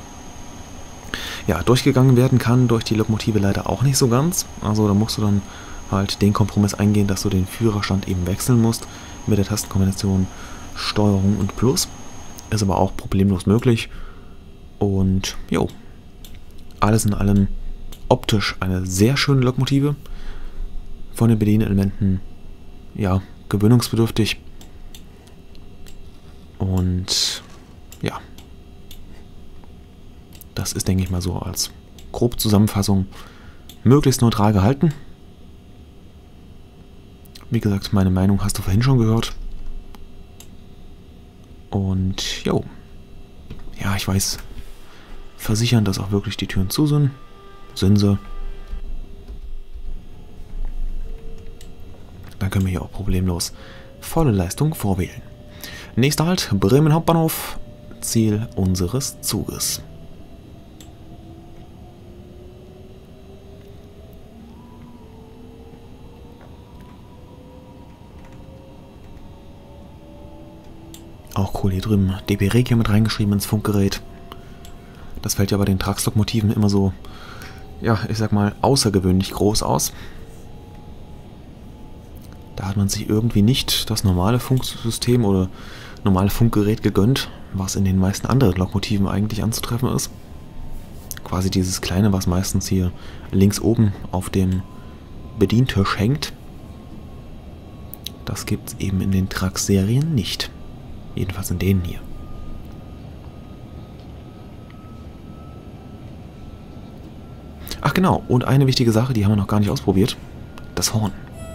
Ja, durchgegangen werden kann durch die Lokomotive leider auch nicht so ganz. Also da musst du dann halt den Kompromiss eingehen, dass du den Führerstand eben wechseln musst mit der Tastenkombination Steuerung und Plus. Ist aber auch problemlos möglich. Und jo, alles in allem optisch eine sehr schöne Lokomotive. Von den Bedienelementen, ja, gewöhnungsbedürftig. Und ja, das ist, denke ich mal, so als grob Zusammenfassung möglichst neutral gehalten. Wie gesagt, meine Meinung hast du vorhin schon gehört. Und jo, ja, ich weiß, versichern, dass auch wirklich die Türen zu sind. Sind sie. Dann können wir hier auch problemlos volle Leistung vorwählen. Nächster Halt, Bremen Hauptbahnhof, Ziel unseres Zuges. Auch cool, hier drüben D B Regio mit reingeschrieben ins Funkgerät. Das fällt ja bei den Trax-Lokomotiven immer so, ja, ich sag mal, außergewöhnlich groß aus. Da hat man sich irgendwie nicht das normale Funksystem oder normale Funkgerät gegönnt, was in den meisten anderen Lokomotiven eigentlich anzutreffen ist. Quasi dieses kleine, was meistens hier links oben auf dem Bedientisch hängt. Das gibt es eben in den Trax-Serien nicht. Jedenfalls in denen hier. Ach genau, und eine wichtige Sache, die haben wir noch gar nicht ausprobiert. Das Horn.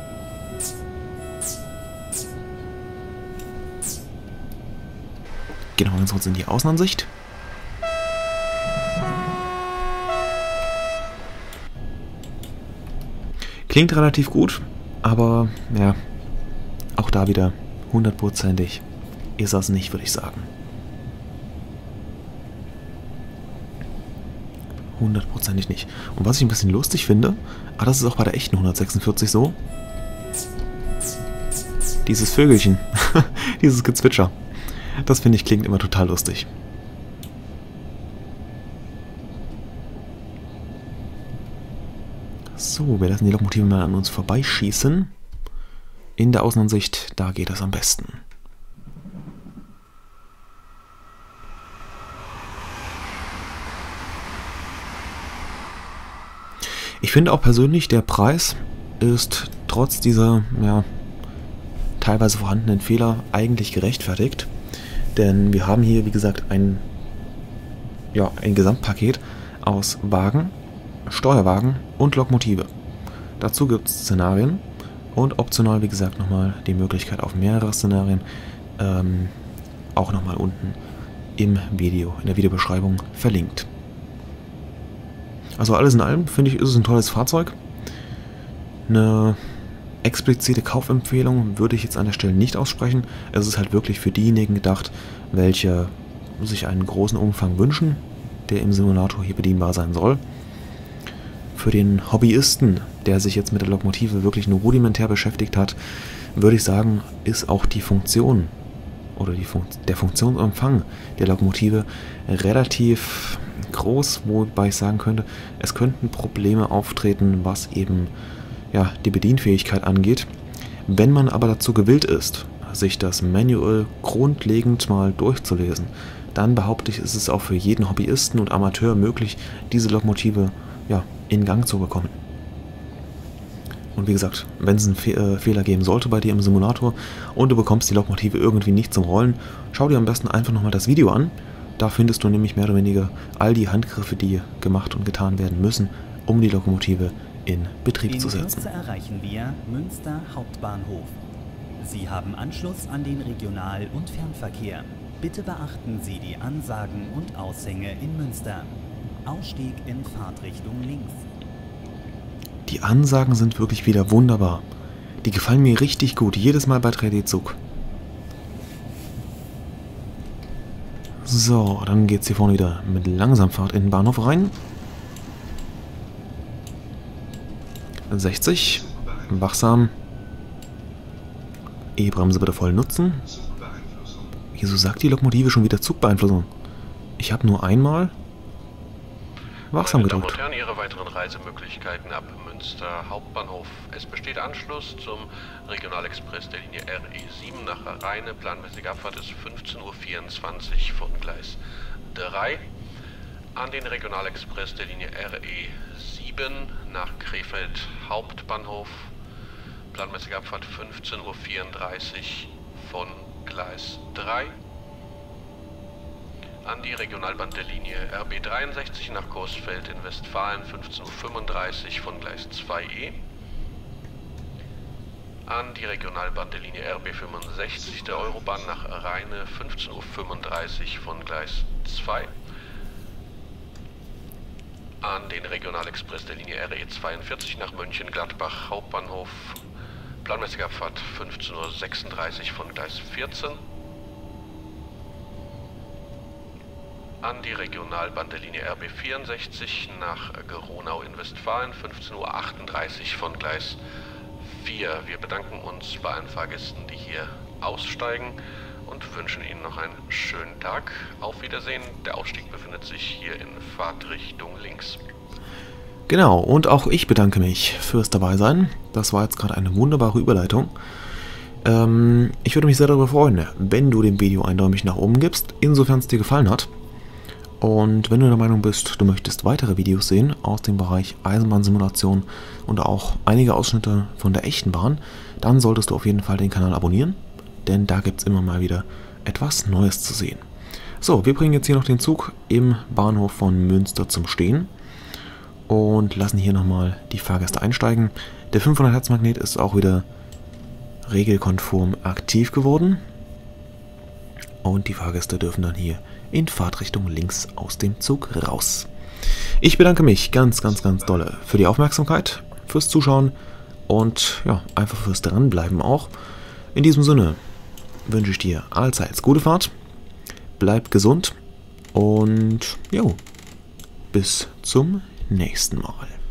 Genau, ganz kurz in die Außenansicht. Klingt relativ gut, aber ja, auch da wieder hundertprozentig ist das nicht, würde ich sagen. Hundertprozentig nicht. Und was ich ein bisschen lustig finde, aber das ist auch bei der echten hundertsechsundvierzig so, dieses Vögelchen, dieses Gezwitscher, das finde ich klingt immer total lustig. So, wir lassen die Lokomotive mal an uns vorbeischießen. In der Außenansicht, da geht das am besten. Ich finde auch persönlich, der Preis ist trotz dieser ja, teilweise vorhandenen Fehler eigentlich gerechtfertigt. Denn wir haben hier, wie gesagt, ein, ja, ein Gesamtpaket aus Wagen, Steuerwagen und Lokomotive. Dazu gibt es Szenarien und optional, wie gesagt, nochmal die Möglichkeit auf mehrere Szenarien. Ähm, auch nochmal unten im Video, in der Videobeschreibung verlinkt. Also alles in allem, finde ich, ist es ein tolles Fahrzeug. Eine explizite Kaufempfehlung würde ich jetzt an der Stelle nicht aussprechen. Es ist halt wirklich für diejenigen gedacht, welche sich einen großen Umfang wünschen, der im Simulator hier bedienbar sein soll. Für den Hobbyisten, der sich jetzt mit der Lokomotive wirklich nur rudimentär beschäftigt hat, würde ich sagen, ist auch die Funktion oder die Fun- der Funktionsumfang der Lokomotive relativ groß, wobei ich sagen könnte, es könnten Probleme auftreten, was eben ja, die Bedienfähigkeit angeht. Wenn man aber dazu gewillt ist, sich das Manual grundlegend mal durchzulesen, dann behaupte ich, ist es auch für jeden Hobbyisten und Amateur möglich, diese Lokomotive ja, in Gang zu bekommen. Und wie gesagt, wenn es einen Fe äh, Fehler geben sollte bei dir im Simulator und du bekommst die Lokomotive irgendwie nicht zum Rollen, schau dir am besten einfach nochmal das Video an. Da findest du nämlich mehr oder weniger all die Handgriffe, die gemacht und getan werden müssen, um die Lokomotive in Betrieb In zu setzen. Kürze erreichen wir Münster Hauptbahnhof. Sie haben Anschluss an den Regional- und Fernverkehr. Bitte beachten Sie die Ansagen und Aushänge in Münster. Ausstieg in Fahrtrichtung links. Die Ansagen sind wirklich wieder wunderbar. Die gefallen mir richtig gut, jedes Mal bei drei D Zug. So, dann geht's hier vorne wieder mit Langsamfahrt in den Bahnhof rein. sechzig. Wachsam. E-Bremse bitte voll nutzen. Wieso sagt die Lokomotive schon wieder Zugbeeinflussung? Ich habe nur einmal wachsam Meine Damen gedrückt. und Herren, Ihre weiteren Reisemöglichkeiten ab Münster Hauptbahnhof. Es besteht Anschluss zum Regionalexpress der Linie R E sieben nach Rheine. Planmäßige Abfahrt ist fünfzehn Uhr vierundzwanzig von Gleis drei. An den Regionalexpress der Linie R E sieben nach Krefeld Hauptbahnhof. Planmäßige Abfahrt fünfzehn Uhr vierunddreißig von Gleis drei. An die Regionalbahn der Linie R B dreiundsechzig nach Coesfeld in Westfalen fünfzehn Uhr fünfunddreißig von Gleis zwei E. An die Regionalbahn der Linie R B fünfundsechzig der Eurobahn nach Rheine fünfzehn Uhr fünfunddreißig von Gleis zwei. An den Regionalexpress der Linie R E zweiundvierzig nach Mönchengladbach Hauptbahnhof. Planmäßige Abfahrt fünfzehn Uhr sechsunddreißig von Gleis vierzehn. An die Regionalbahn der Linie R B vierundsechzig nach Gronau in Westfalen, fünfzehn Uhr achtunddreißig von Gleis vier. Wir bedanken uns bei allen Fahrgästen, die hier aussteigen und wünschen Ihnen noch einen schönen Tag. Auf Wiedersehen. Der Ausstieg befindet sich hier in Fahrtrichtung links. Genau, und auch ich bedanke mich fürs Dabeisein. Das war jetzt gerade eine wunderbare Überleitung. Ähm, ich würde mich sehr darüber freuen, wenn du dem Video eindeutig nach oben gibst, insofern es dir gefallen hat. Und wenn du der Meinung bist, du möchtest weitere Videos sehen aus dem Bereich Eisenbahnsimulation und auch einige Ausschnitte von der echten Bahn, dann solltest du auf jeden Fall den Kanal abonnieren, denn da gibt es immer mal wieder etwas Neues zu sehen. So, wir bringen jetzt hier noch den Zug im Bahnhof von Münster zum Stehen und lassen hier nochmal die Fahrgäste einsteigen. Der fünfhundert Hertz Magnet ist auch wieder regelkonform aktiv geworden und die Fahrgäste dürfen dann hier in Fahrtrichtung links aus dem Zug raus. Ich bedanke mich ganz, ganz, ganz dolle für die Aufmerksamkeit, fürs Zuschauen und ja, einfach fürs Dranbleiben auch. In diesem Sinne wünsche ich dir allseits gute Fahrt, bleib gesund und jo, bis zum nächsten Mal.